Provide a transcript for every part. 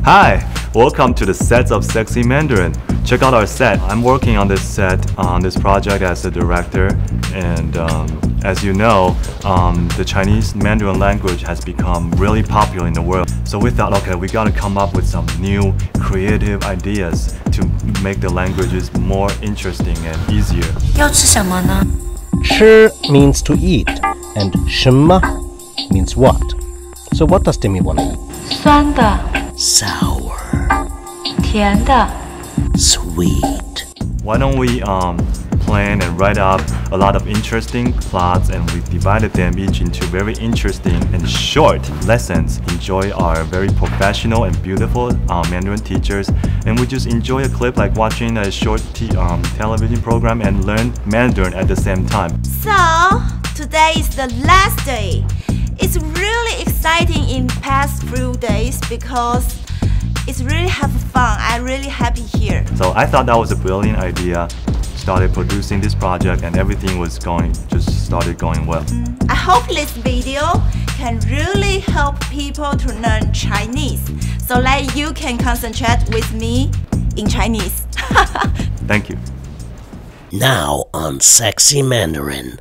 Hi, welcome to the Sets of Sexy Mandarin. Check out our set. I'm working on this set, on this project as a director, and as you know, the Chinese Mandarin language has become really popular in the world. So we thought, okay, we gotta come up with some new creative ideas to make the languages more interesting and easier. 要吃什么呢？ 吃 means to eat, and 什么 means what. So what does Timmy want to eat? 酸的、 Sour, 甜的、 sweet. Why don't we plan and write up a lot of interesting plots, and we divided them each into very interesting and short lessons. Enjoy our very professional and beautiful Mandarin teachers, and we just enjoy a clip like watching a short television program and learn Mandarin at the same time. So, today is the last day. It's really exciting in past few days because it's really have fun. I'm really happy here. So I thought that was a brilliant idea. Started producing this project and everything was started going well. I hope this video can really help people to learn Chinese so that you can concentrate with me in Chinese. Thank you. Now on Sexy Mandarin.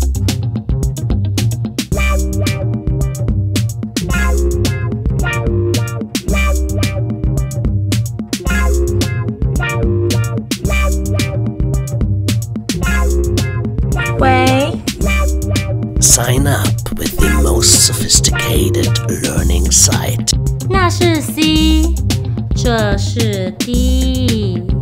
Sign up with the most sophisticated learning site. 那是 C， 这是 D。